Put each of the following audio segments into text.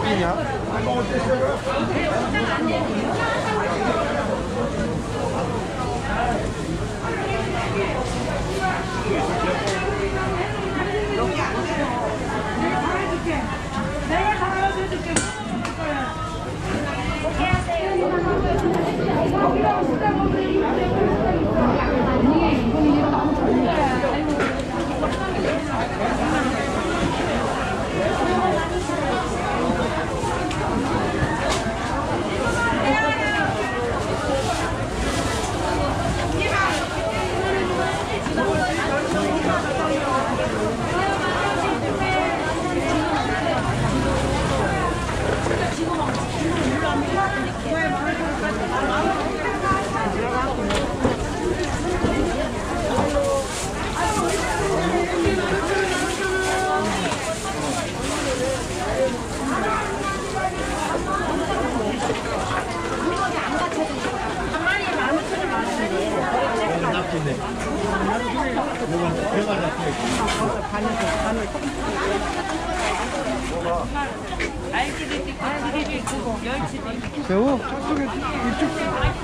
얼마냐? 내가 다 알아줄게. 여기다가 수다 먹으면 새우? 저쪽에 이쪽.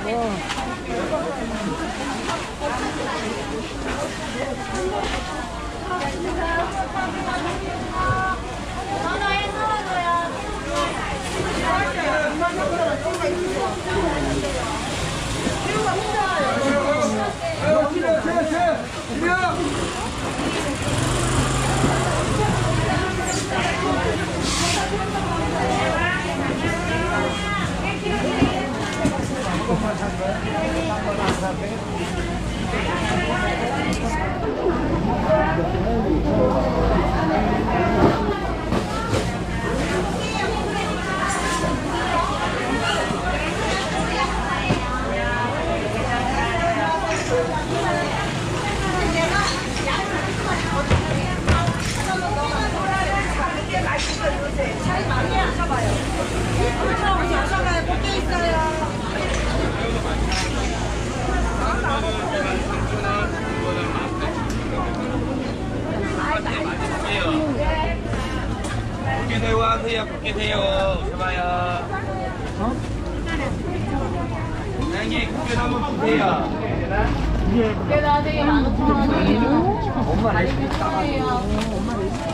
새우 하세요. 굵게 새우. 해봐요. 사장님, 굵게 한번 주세요. 네, 나중에 15,000원이에요. 엄마 레시피 따가지고. 엄마 레시피.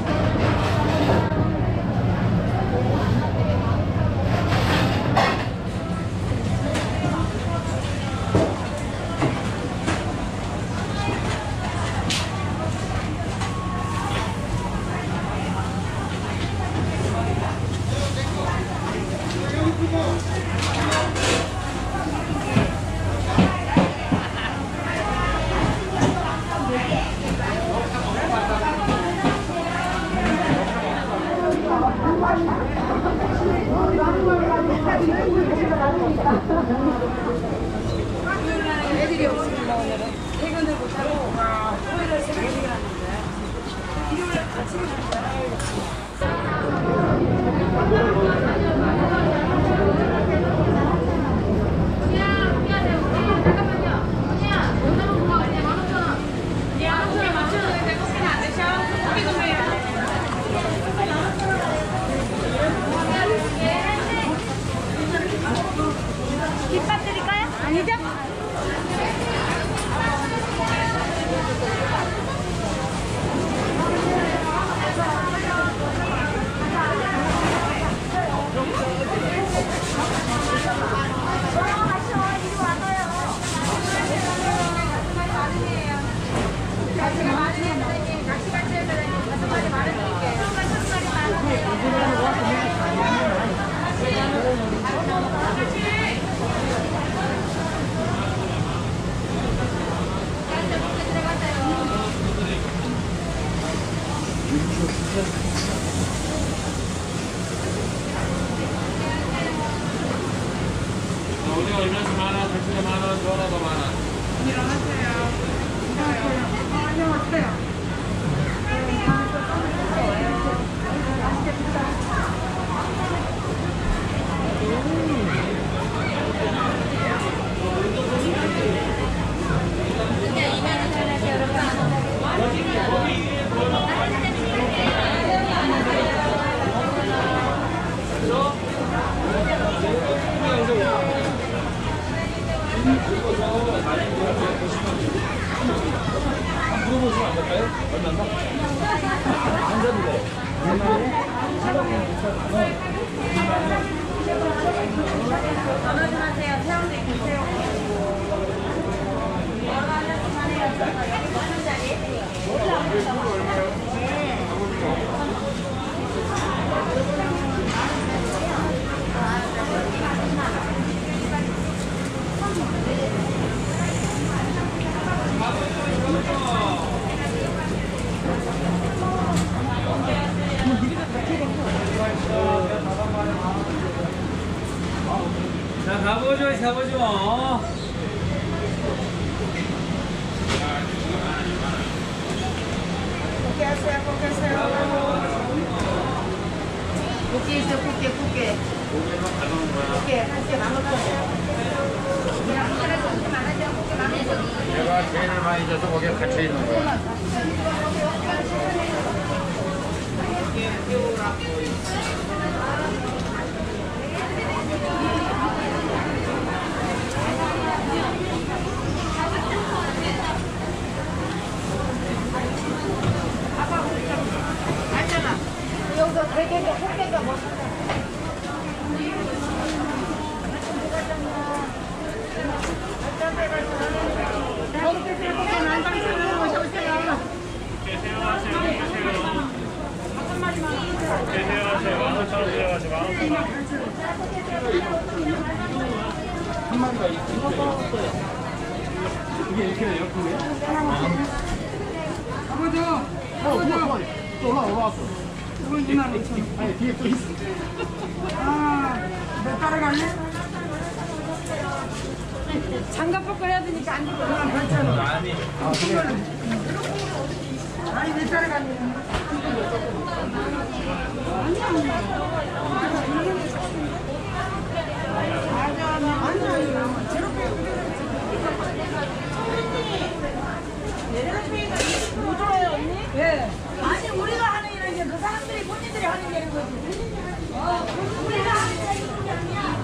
애들이 없으니까 오늘은 퇴근을 못하고 토요일에 새벽 퇴근하는데 일요일에 같이 김밥 드릴까요? 아니죠? 오늘 얼마나 많아? 대충 많아? 전화가 많아? 일어나세요. 안녕하세요. 저 자, 가보죠, 가보죠. 꽃게 있어요, 꽃게. 꽃게 한 개 15,000원. 내가 제일 많이 줘서 거기에 갇혀 있는 거야. 여기서 대게가 꽃게가 뭐? 한 마리 더 있어. 이게 이렇게 돼요, 그게? 아버지! 또 올라왔어. 이건 25,000원. 아니, 뒤에 또 있어. 내 따라갈래? 장갑 벗고 해야 되니까 안 되고. 아니. 아니, 내 따라갈래? 아니 우리가 하는 일은 이제 그 사람들이 본인들이 하는 일인 거지. 우리가 하는 일은 이런 게 아니야.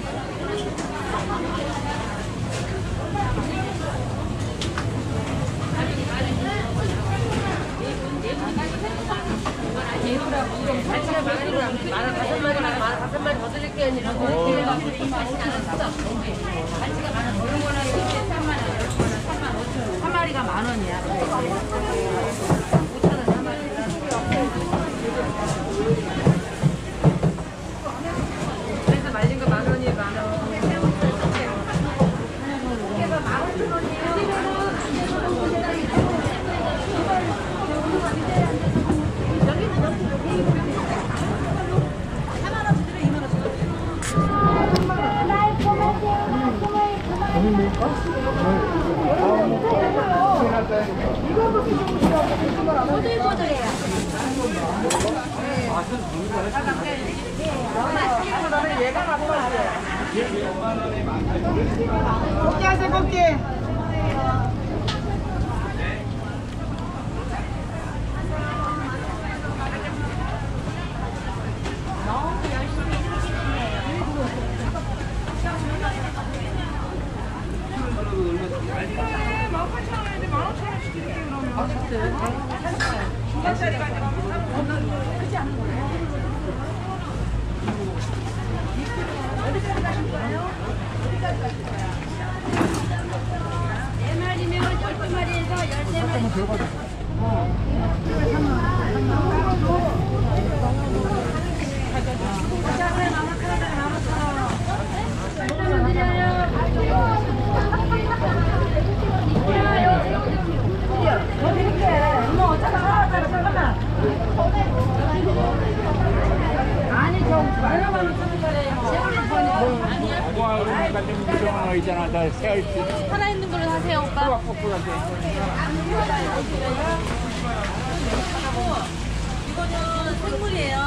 다섯 마리 더 드릴게요. 한 마리가 10,000원이야. 5,000원 한 마리가. 그래서 말린 거 10,000원이에요, 10,000원. 이게 15,000원이에요. 꽃게 하세요, 꽃게. 하나 있는 걸로 하세요, 오빠. 이거는 생물이에요.